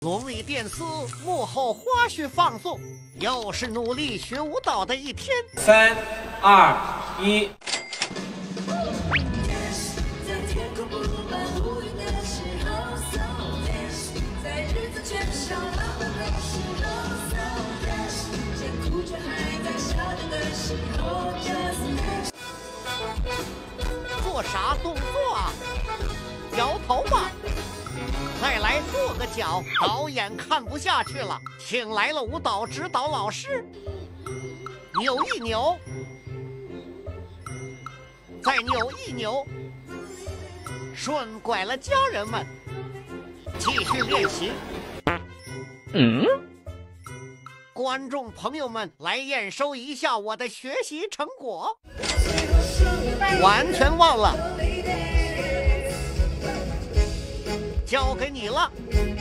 多米电斯幕后花絮放送，又是努力学舞蹈的一天。 3、2、1。 做啥动作啊？摇头吧。再来跺个脚，导演看不下去了，请来了舞蹈指导老师。扭一扭，再扭一扭，顺拐了家人们，继续练习。观众朋友们，来验收一下我的学习成果。完全忘了，交给你了。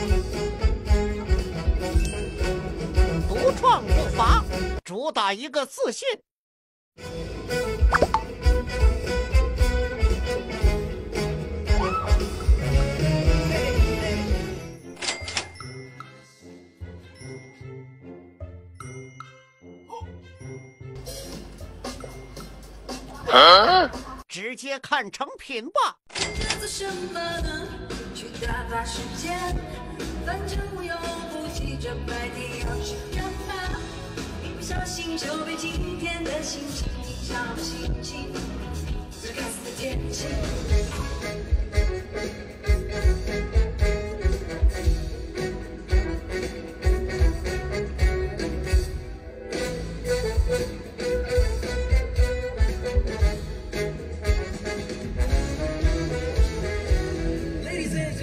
独创步伐，主打一个自信。直接看成品吧。 做什么呢？去打发时间，反正我又不急着白天要去干嘛。一不小心就被今天的心情影响了心情。这该死的天气。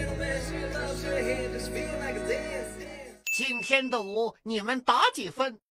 今天的舞你们打几分？